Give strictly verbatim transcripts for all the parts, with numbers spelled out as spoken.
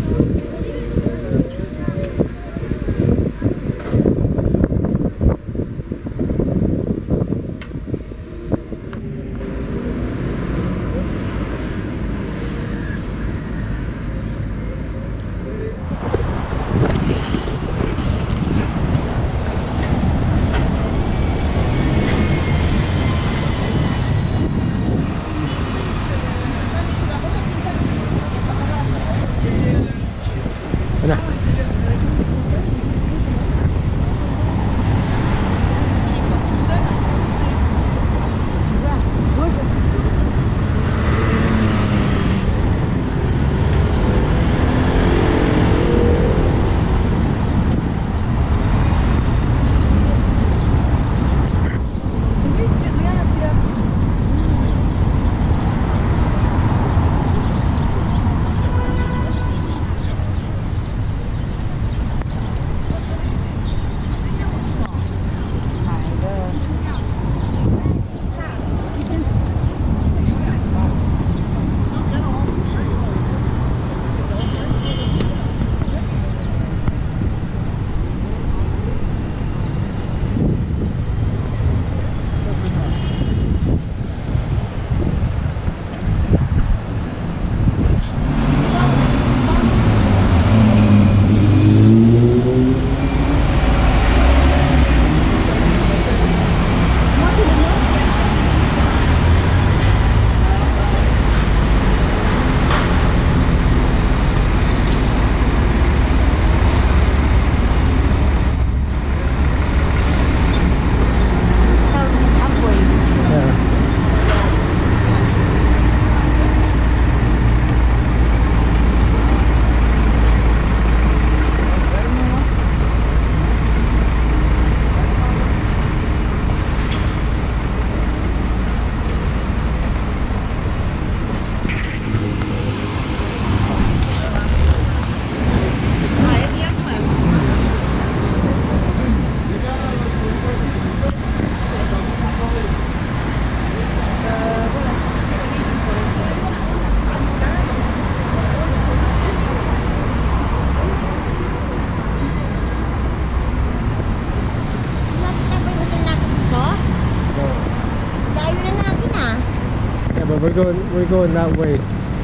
We're going, we're going that way.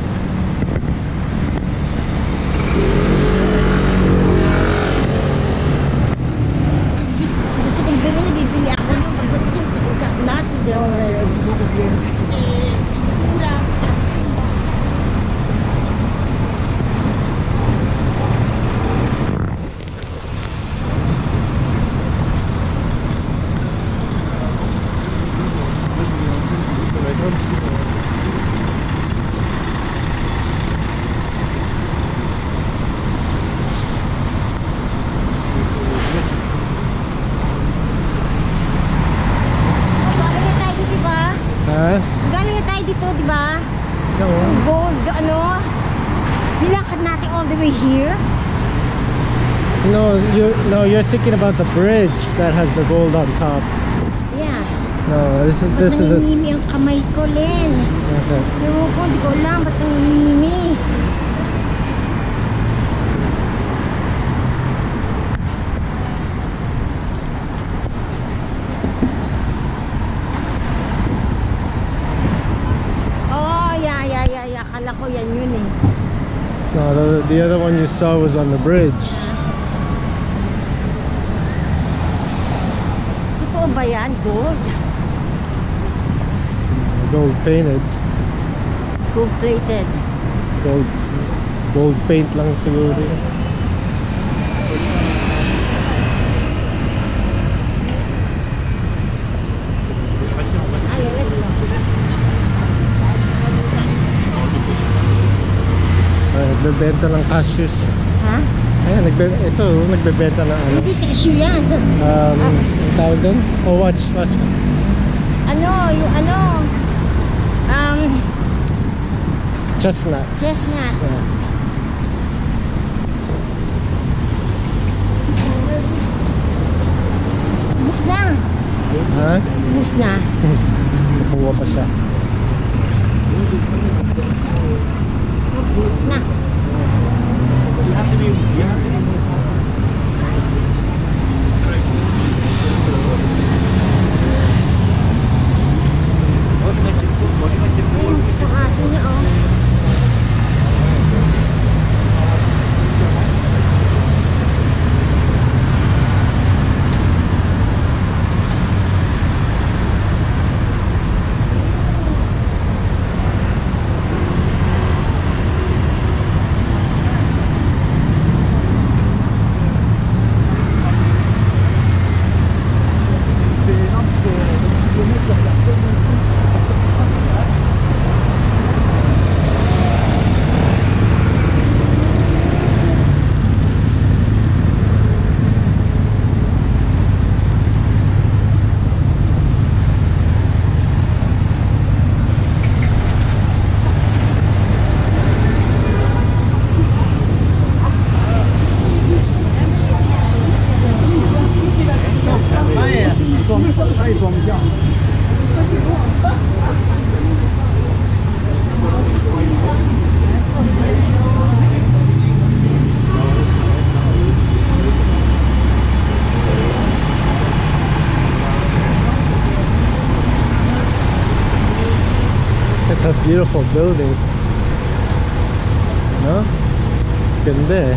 No, you no, you're thinking about the bridge that has the gold on top. Yeah. No, this is this is a. Nanginimi ang kamay ko, Len. Okay. Yung ko, di ko alam, ba't nanginimi? Oh, yeah, yeah, yeah, yeah. Akala ko yan yun eh. No, the, the other one you saw was on the bridge. Totoo ba yan? Gold? Gold painted. Gold plated. Gold, gold paint lang siguro. Nagbebenta ng cashews. Ha? Ayan, nagbe ito, nagbebenta ng ano. Hindi cashew yan. Um, ah. Ang tawag doon? Oh, watch, watch. Ano, yung ano, um, chestnuts. Chestnut. Yeah. Bus na. Ha? Bus na. Nakuha pa siya. Na. It's a beautiful building. No? Ganda eh.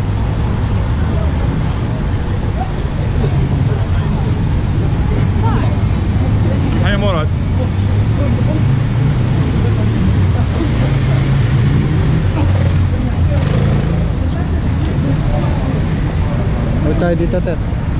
Hi, Murat. Ano tayo dito, Tet?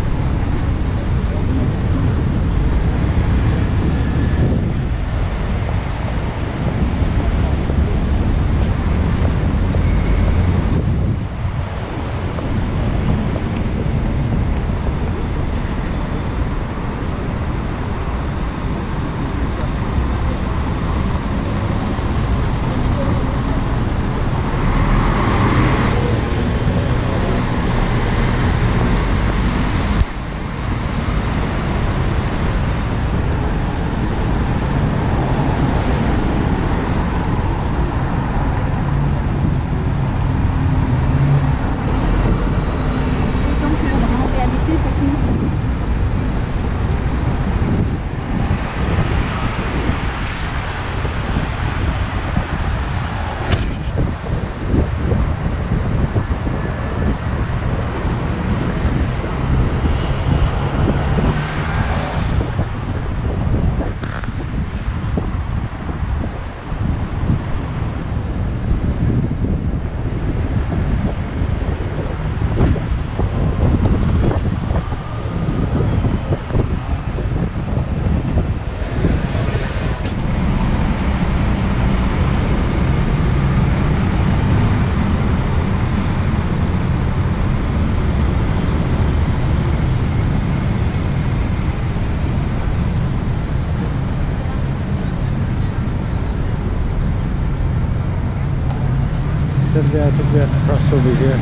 I think we have to cross over here.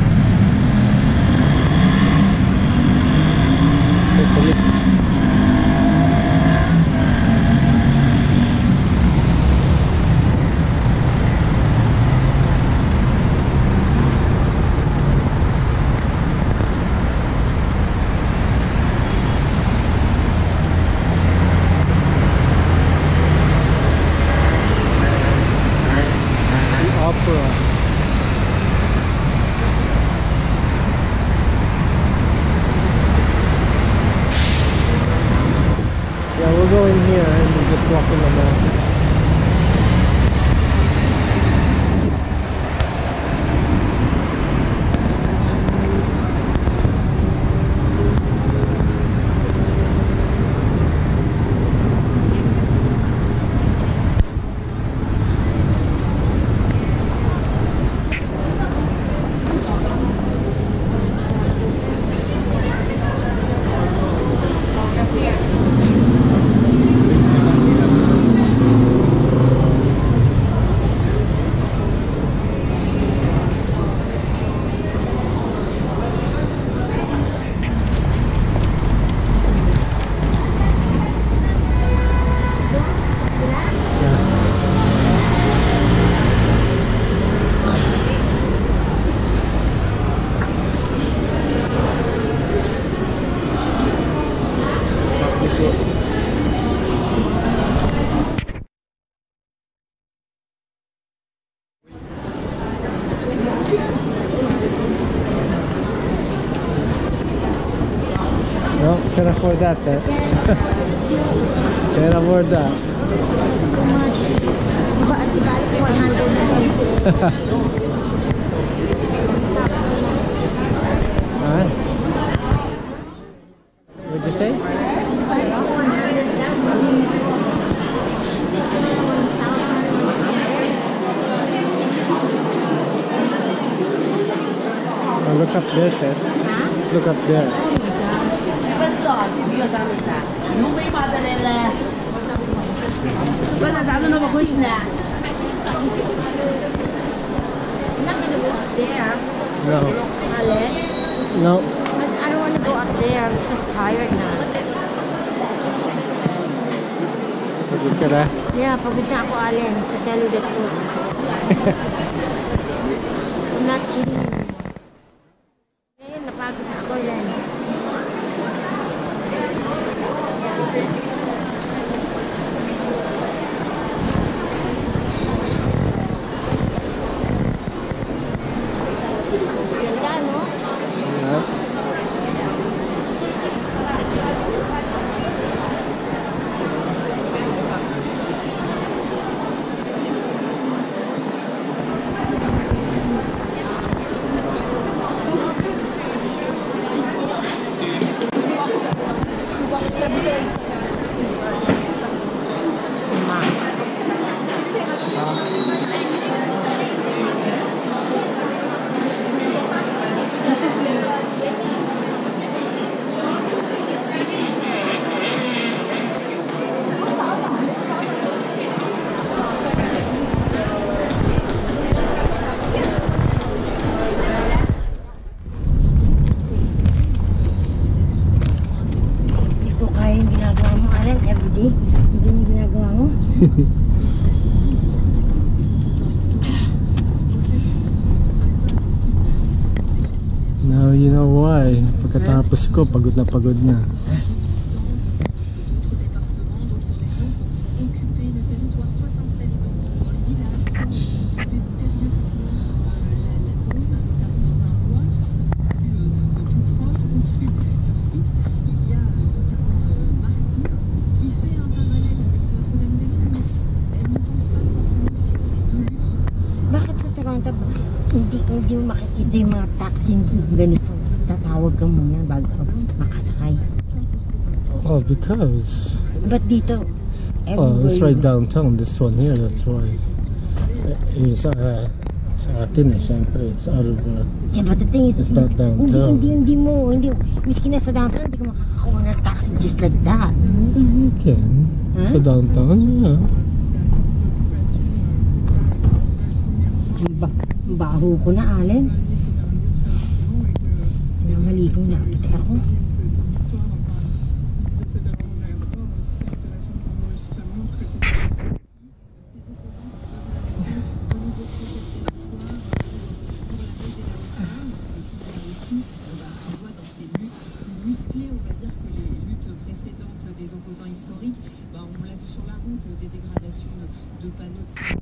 Take a look. The opera. Yeah, we'll go in here and we'll just walk in the mall. No, can't afford that, Dad. Can't afford that. Huh? What'd you say? Oh, look up there, Dad. Look up there. I'm not gonna go up there. No. Ale? No. I, I don't want to go up there. I'm so tired now. Pagod ka na? Yeah, pagod na ako, Allen. To tell you the truth. I'm not kidding. Ngayon, napagod na ako, Allen. Now you know why. Pagkatapos ko, pagod na pagod na. Bakit sa Toronto hindi, hindi mo makikita yung mga taxi ganito? Tatawag ka muna bago ka makasakay. Oh, because... But dito, Oh, it's everywhere right downtown. This one here, that's why. It's, uh, sa atin eh, syempre. It's out of... Uh, yeah, but the thing is, It's not hindi, downtown. hindi, hindi mo, hindi, miski na sa downtown, hindi ka makakakuha ng taxi just like that. you can. Huh? Sa downtown, yeah. Ang ba- ang baho ko na, Allen. Namaligo na pati ako. Muscler, on va dire que les luttes précédentes des opposants historiques, bah, on l'a vu sur la route, des dégradations de, de panneaux de...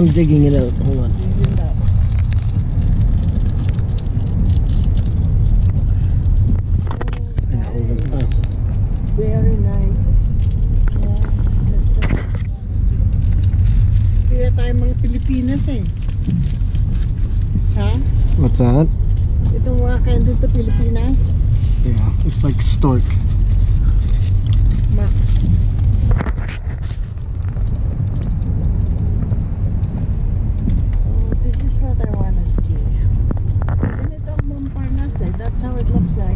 I'm digging it out. Hold on. Very nice. Yeah, that's the kaya tayo mga Pilipinas eh. Ha? What's that? Itong mga kayo dito Pilipinas. Yeah, it's like stork. Max. Oh, this is what I wanna see. Ganito ang Montparnasse eh. That's how it looks like.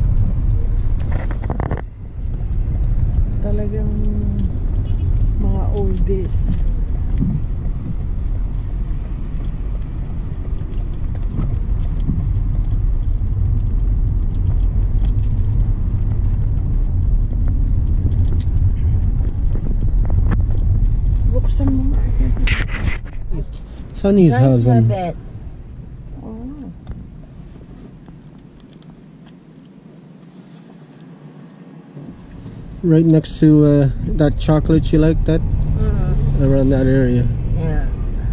Talagang mga oldies. Buksan mo nga. Sunny's house. Nice um, bed. Oh. Right next to uh, that chocolate you like, that Uh, around that area. yeah.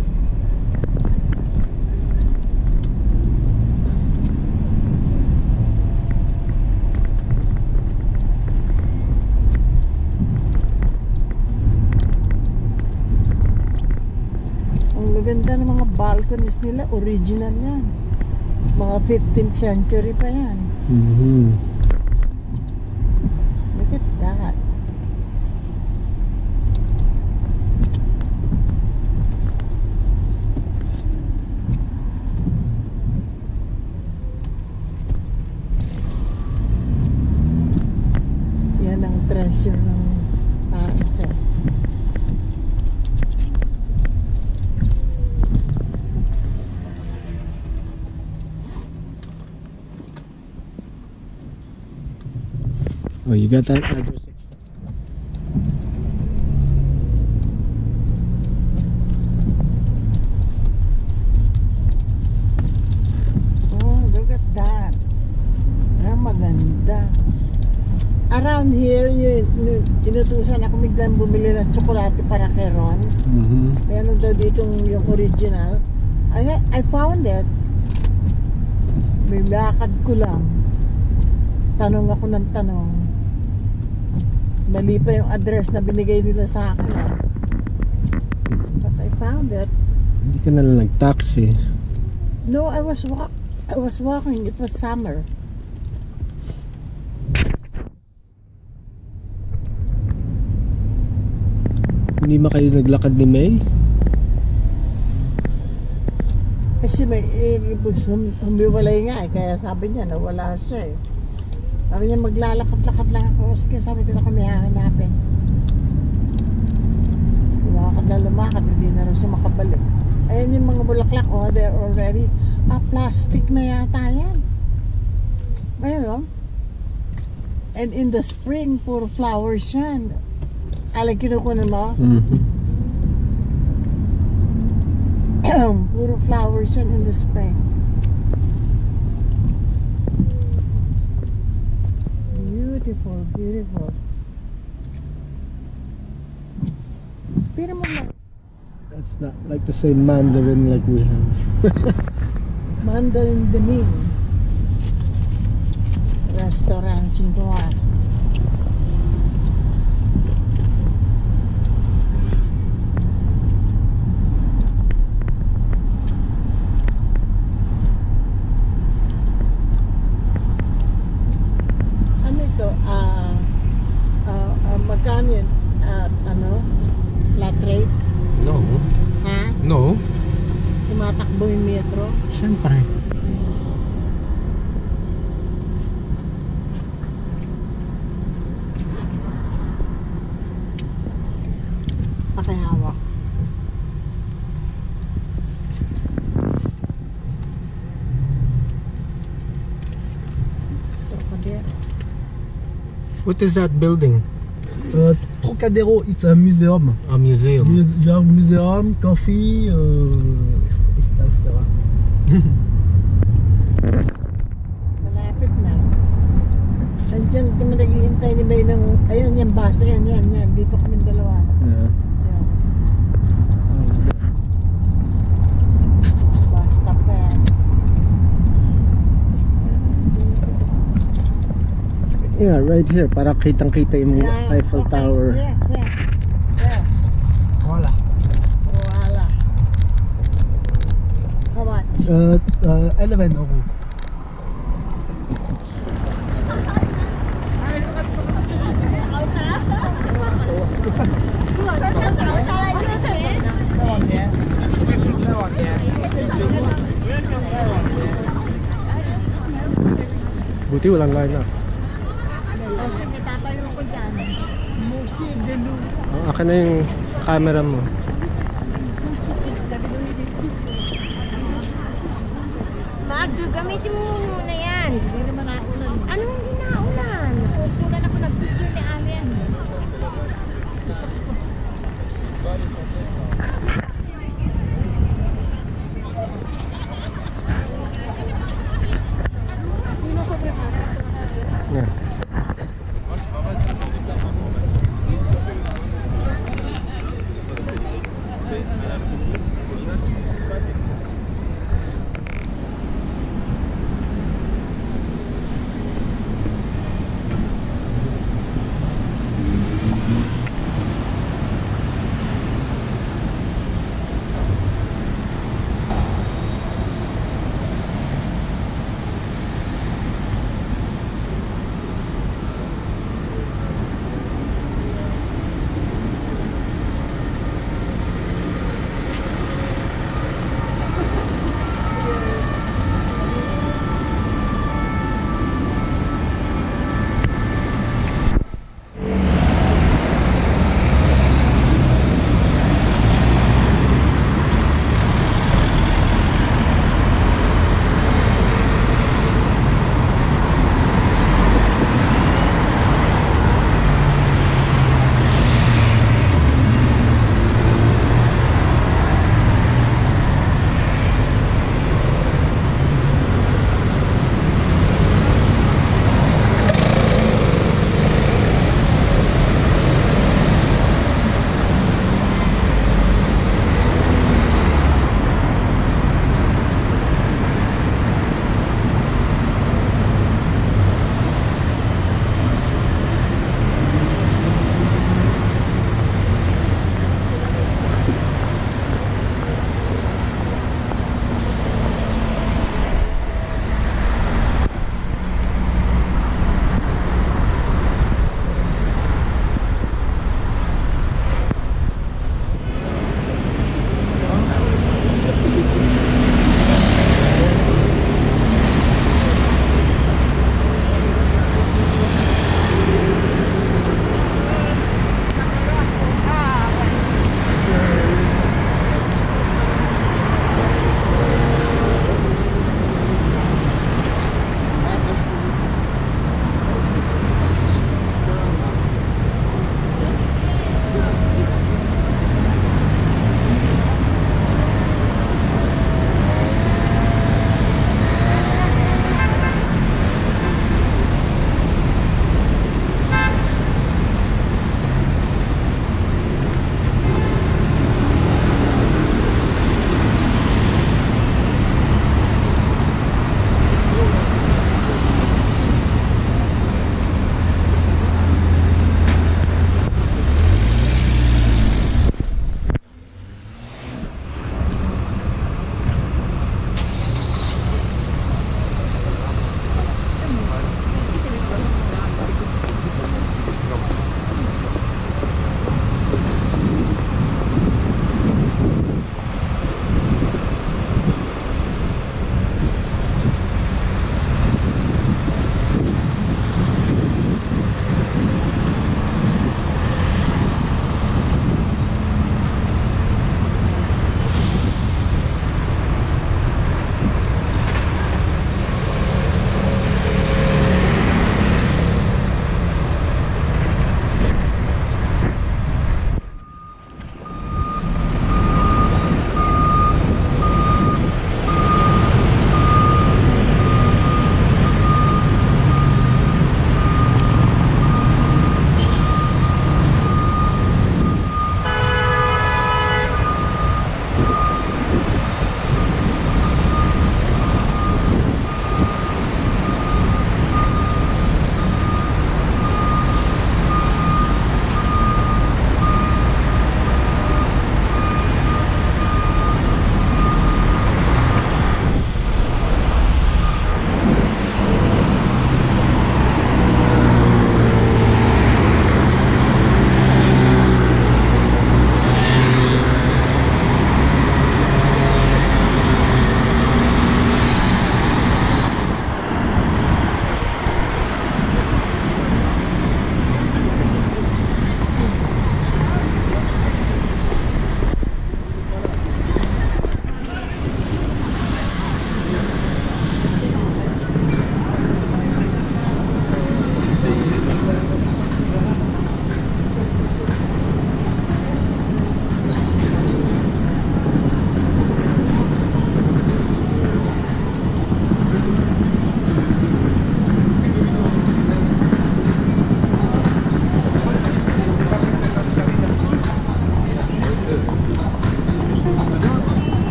Ang gaganda ng mga balconies nila, original yan. Mga fifteenth century pa yan. Mm-hmm. Look at that. Yan ang treasure ng Paris eh. Oh, you got that address? Oh, look at that. Ang maganda. Around here, yun, yun, inutusan ako biglang bumili ng tsokolate para kay Ron. Mm-hmm. Meron daw dito yung original. I, I found it. Nilakad ko lang. Tanong ako ng tanong. Mali pa yung address na binigay nila sa akin. Eh. But I found it. Hindi ka na lang nag-taxi. No, I was walk I was walking. It was summer. Hindi ba kayo naglakad ni May? Kasi may iribus, hum, humiwalay nga eh. Kaya sabi niya, nawala siya eh. Sabi niya, maglalakad-lakad lang ako. Sige, sabi ko na kami hahanapin. Lumakad na lumakad, hindi na rin siya makabalik. Ayan yung mga bulaklak, oh, they're already, ah, plastic na yata yan. Ayun, oh. And in the spring, puro flowers yan. Alam, kinukunan mo? Mm-hmm. Puro flowers yan in the spring. Beautiful, beautiful. Pero mo na. That's not like the same Mandarin like we have. Mandarin Benin. Restaurant Sintuan. Ano ito? Ah, ah, ah, magkano yun? Ah, ano? Flat rate? No. Ha? No. Tumatakbo yung metro? Siyempre. Pakihawak. Trocadero. What is that building? Uh, Trocadero, it's a museum. A museum. Mu- You have museum, coffee, uh, et cetera et cetera. Malapit na. Nandiyan kami naghihintay ni May ng, ayun, yung bus, yan, yan, yan. Dito kami dalawa. Yeah. Yan. Yeah, right here. Para kitang-kita yung Yeah, Eiffel okay. Tower. Yeah, yeah. Yeah. Voilà. Voila. How much? Uh, uh, eleven euros. Buti walang line na. Oh, sige, tatayo ko dyan. Musée de Louvre. Oh, akin na yung camera mo. Mag, gamitin mo muna yan. Hindi naman naulan. Anong hindi naulan? Kukulan ako ng picture ni Alien. Yeah.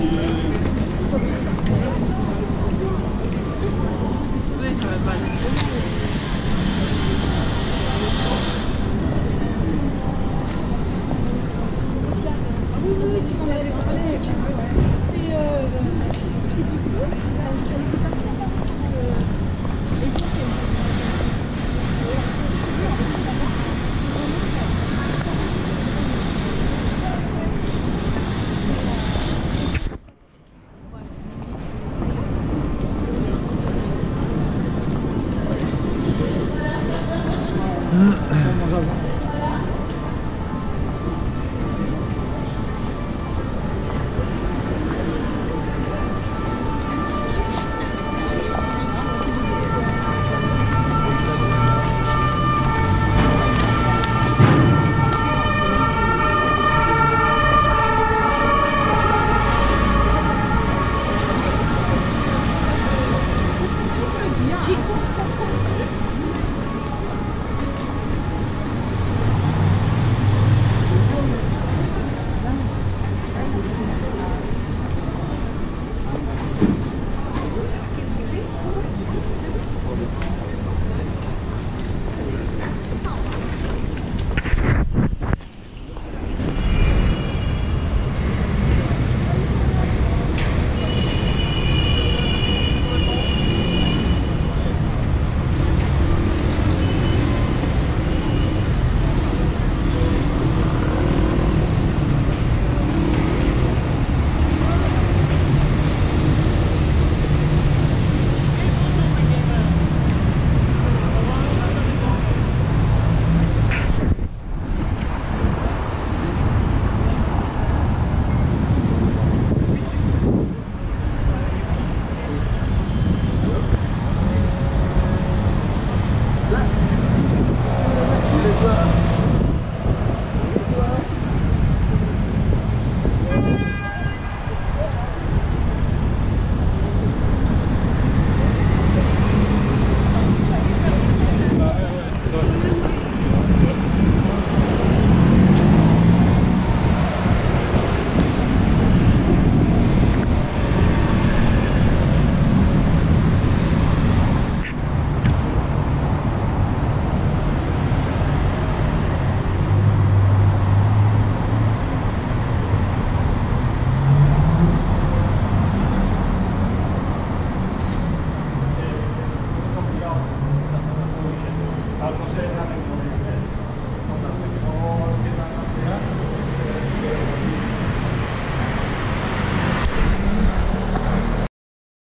Thank you.